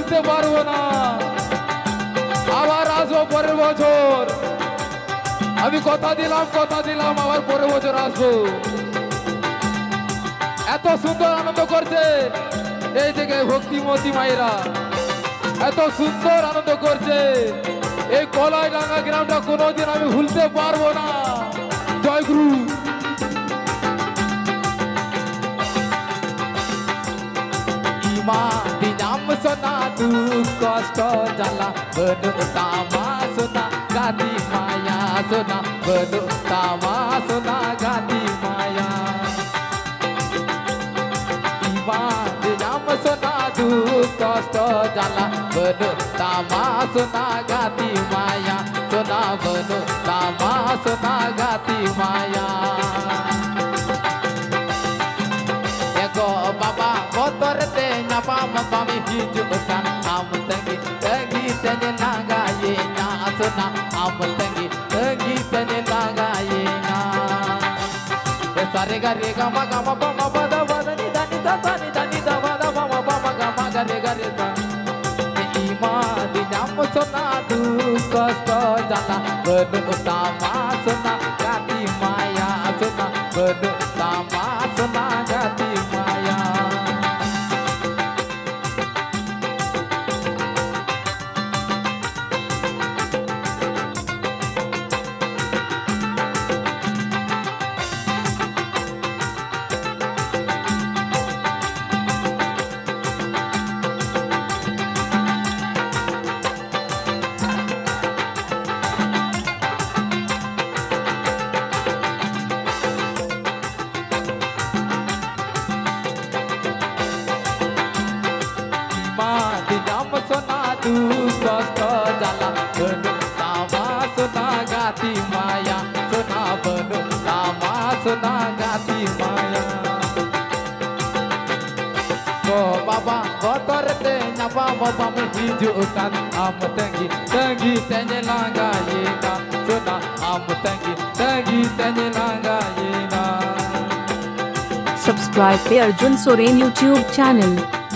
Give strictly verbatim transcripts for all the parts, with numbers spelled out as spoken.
ভুলতে পারবো না। আবার আসবো পরের বছর, আমি কথা দিলাম কথা দিলাম আবার পরের বছর আসবো। এত সুন্দর আনন্দ করছে এই থেকে ভক্তিমতী মায়েরা, এত সুন্দর আনন্দ করছে। এই কলাইডাঙ্গা গ্রামটা কোনোদিন আমি ভুলতে পারবো না। জয় গুরু। ইমা দিনাম সোনা দুঃখ কষ্ট জ্বালা বনু তামা সোনা গাতি মায়া সোনা বনু তামা সোনা গাতি মায়া। ইমা দিনাম সোনা দুঃখ কষ্ট জ্বালা বনু তামা সোনা গাতি মায়া সোনা বনু তামা সোনা গাতি মায়া। ego baba motor te nyapa mami hijukan am tengi tengi tenye naga ye na sona am tengi tengi tenye naga ye na sare ga re ga ma ga ma pa ma pa da ba da ni da ni da da ni da ni da ba da ma ma pa ma ga ma ga re ga re sa ima dinam sona du kosto jala benu tama sona gati maya sona benu tama sona gati maya. কষ্ট জ্বালা বনু তামা সোনা গাতি মায়া সোনা বনু তামা সোনা গাতি মায়া। go baba motor te nyapa baba me hijukan am tengi tengi tenye langa ye na sona am tengi tengi tenye langa ye na। Subscribe to Arjun Soren YouTube channel.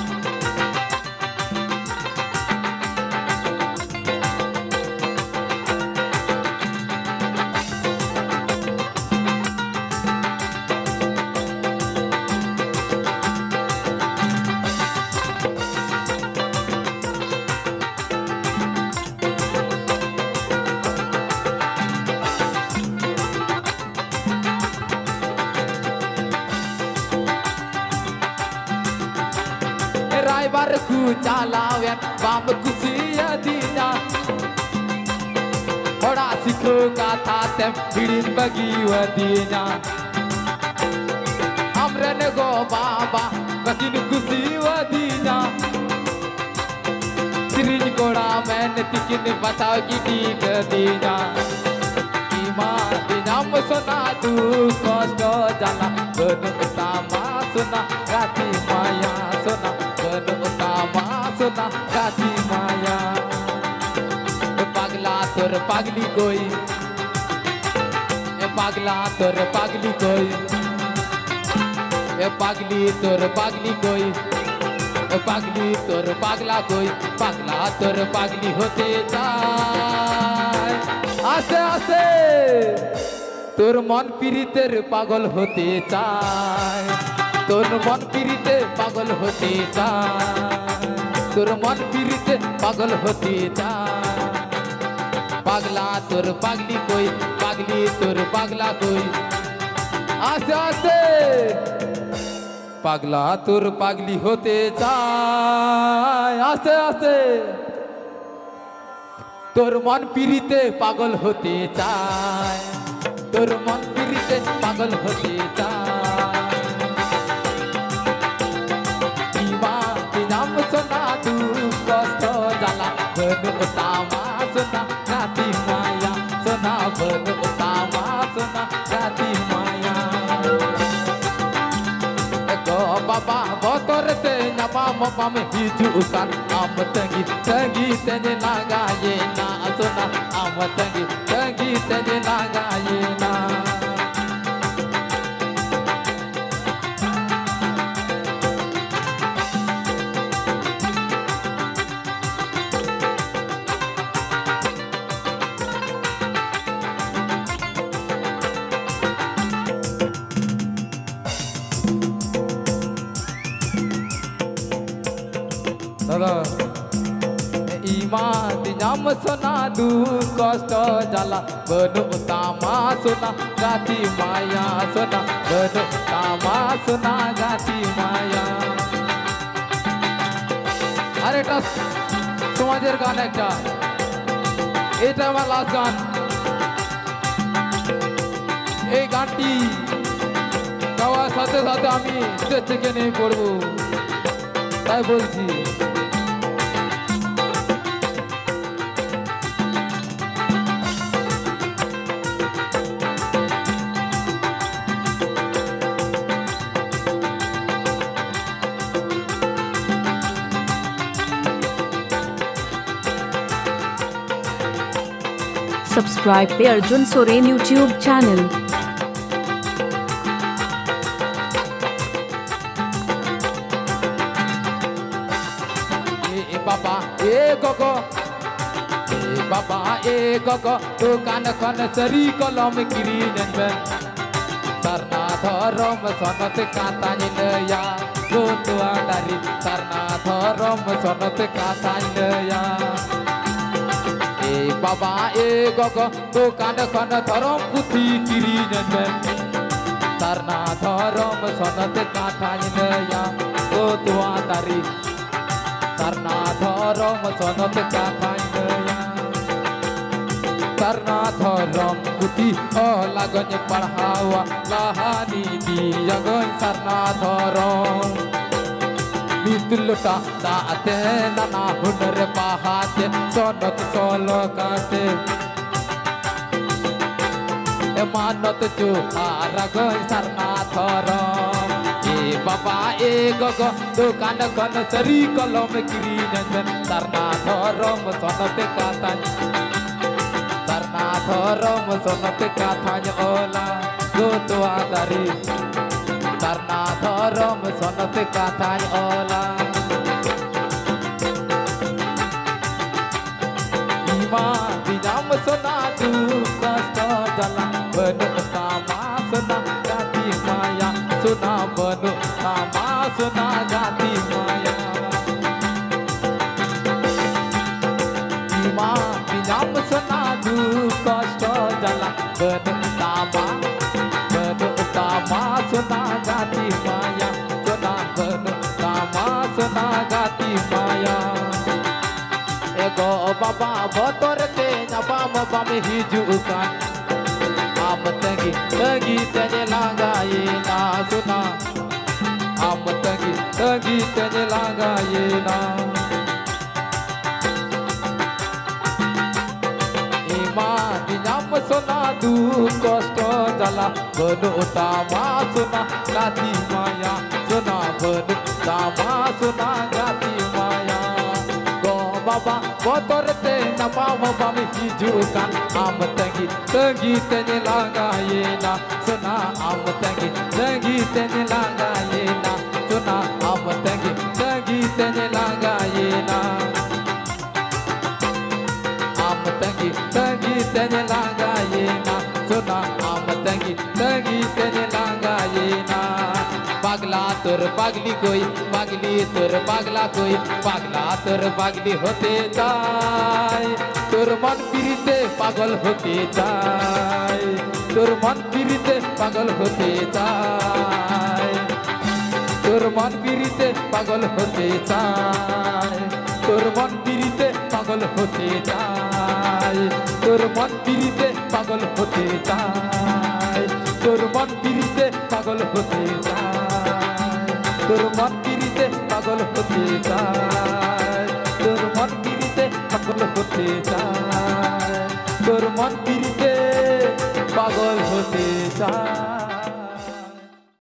रायबार ku chalawen bam kusiya dina थोड़ा सीखो गाथा तेम हिड़िन बगी वदीना हमरन गो बाबा बगिन खुशी वदीना series कोड़ा man तिकिन बचाव की teak दीना। इमा दिनाम सोना तू कष्ट जाला बनु तामा सोना गाती माया सोना बनु तामा सोना गाती माया। पागला तोर पागली कोई ए पागला तोर पागली कोई ए पागली तोर पागली कोई ए पागली तोर पागला कोई पागला तोर पागली होते जाए आसे आसे तोर मन पीड़ितेर पागल होते चाय तोर मन पीड़िते पागल होते चाय तोर मन पीड़िते पागल होते चाय। पागला तोर पागली कोई पागली तोर पागला कोई आस्ते आस्ते पागला तोर पागली होते चाय आस्ते आस्ते तोर मन पीड़िते पागल होते चाय तोर मन पीड़िते पागल होते चाय। इमा दिनाम सोना तू कष्ट जाला बनु तामा सोना गाती माया सोना बनु तामा सोना गाती माया। go baba motor te nyapa mama me hijukan am tengi tengi tenye naga ye na sona am tengi tengi tenye naga ye na। দাদা ইমা দিনাম সোনা দু কষ্ট জ্বালা বনু তামা সোনা গাতি মায়া সোনা বনু তামা সোনা গাতি মায়া। আর এটা সমাজের গান একটা, এটা আমার লাস্ট গান। এই গানটি গাওয়ার সাথে সাথে আমি স্টেজ থেকে নেমে পড়বো, তাই বলছি। Subscribe to Arjun Soren YouTube channel. ए बाबा ए गगो ए बाबा ए गगो दुकान खन सरी कलम गिरी जनबन सरना धरम सनत कातानि नया गोतुआ दारी सरना धरम सनत कातानि नया। ए बाबा ए गगो दुकान खन धरम पुथी गिरी जनबन सरना धरम सनत कातानि नया गोतुआ दारी सरना धरम सनत कातानि नया। सरना धरम पुथी लागन पढ़ावा लहानी दिया गई सरना धरम लुटा दाते नाना हुनर बहाते सनत सोलो काटे मानत जोहार गई सरना धरम। ए बाबा ए गगो दुकान खन सरी कलम गिरी नंदन सरना धरम सनत कातानि सरना धरम सनत कातानि ओला गोतुआ दारी सरना धरम सनत कातानि ओला। इमा दिनाम सोना दु कष्ट जला बनु तामा सोना गाती माया सोना बनु तामा सोना गाती माया। इमा दिनाम सोना दु कष्ट जला बनु तामा बनु तामा सोना गाती माया सोना बनु तामा सोना गाती माया। एगो बाबा बतरते नबाम बाम हिजुकान आम तंगी तंगी तने लगाए ना सुना आम तंगी तंगी तने लगाए ना। इमा दिनाम सोना दु कष्ट जला बनु तामा सोना गाती माया सोना बनु तामा सोना गाती माया। बाबा बतरते नबाम बाम हिजुकान आम तंगी तंगी तने लगाए ना सुना आम तंगी तंगी तने लगाए ना सुना आम तंगी तंगी तने लगाए ना आम तंगी तंगी तने लगाए ना सुना आम तंगी तंगी तने लगाए ना। पागला तोर पागली कोई पागली तोर पागला कोई पागला तोर पागली होते जाए तोर मन पीड़िते पागल होते जाए तोर मन पीड़िते पागल होते जाए तोर मन पीड़िते पागल होते जाए तोर मन पीड़िते पागल होते जाए तोर मन पीड़िते पागल होते जाए तोर मन पीड़िते पागल होते जाए तोर मन पीड़िते पागल होते जाए तोर मन पीड़िते पागल होते जाए तोर मन पीड़िते पागल होते जाए।